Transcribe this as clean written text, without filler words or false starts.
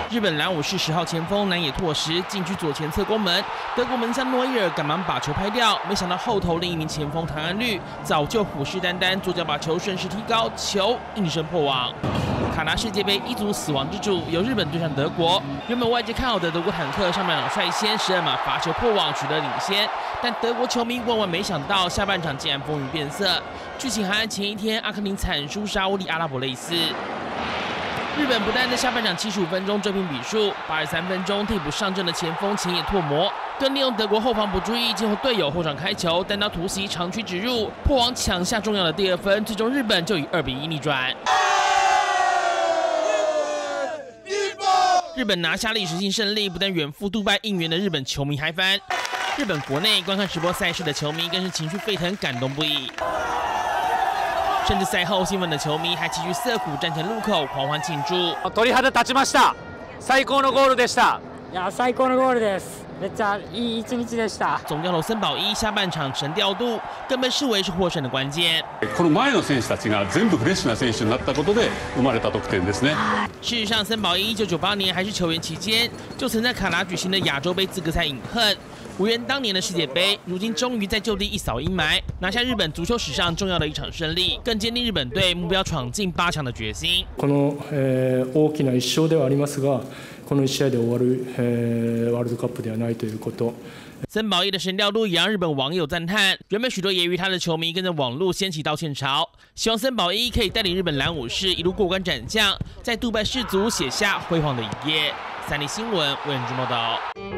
日本蓝武士10号前锋南野拓实禁区左前侧攻门，德国门将诺伊尔赶忙把球拍掉，没想到后头另一名前锋唐安绿早就虎视眈眈，左脚把球顺势踢高，球应声破网。卡纳世界杯一组死亡之组由日本对上德国，原本外界看好的德国坦克上半场率先12码罚球破网取得领先，但德国球迷万万没想到下半场竟然风云变色。剧情还和前一天阿根廷惨输沙烏地阿拉伯类似。日本不但在下半场75分钟追平比数，83分钟替补上阵的前锋前野拓磨，更利用德国后防不注意，结果队友后场开球，单刀突袭长驱直入，破网抢下重要的第2分，最终日本就以2比1逆转。日本拿下历史性胜利，不但远赴杜拜应援的日本球迷嗨翻，日本国内观看直播赛事的球迷更是情绪沸腾，感动不已。甚至赛后兴奋的球迷还齐聚涩谷站前路口狂欢庆祝。 鳥肌立ちました。最高のゴールでした。 いや最高のゴールです。めっちゃいい一日でした。 总教头森保一下半场神调度，更被视为是获胜的关键。 この前の選手たちが全部フレッシュな選手になったことで生まれた得点ですね。 事实上，森保一1998年还是球员期间，就曾在卡达举行的亚洲杯资格赛饮恨。无缘当年的世界杯，如今终于在就地一扫阴霾，拿下日本足球史上重要的一场胜利，更坚定日本队目标闯进8强的决心。 この大きな1勝ではありますが、この1試合で終わるワールドカップではないということ。 森保一的神调度也让日本网友赞叹，原本许多揶揄他的球迷跟着网络掀起道歉潮，希望森保一可以带领日本蓝武士一路过关斩将，在杜拜世足写下辉煌的一页。3立新闻为人报道。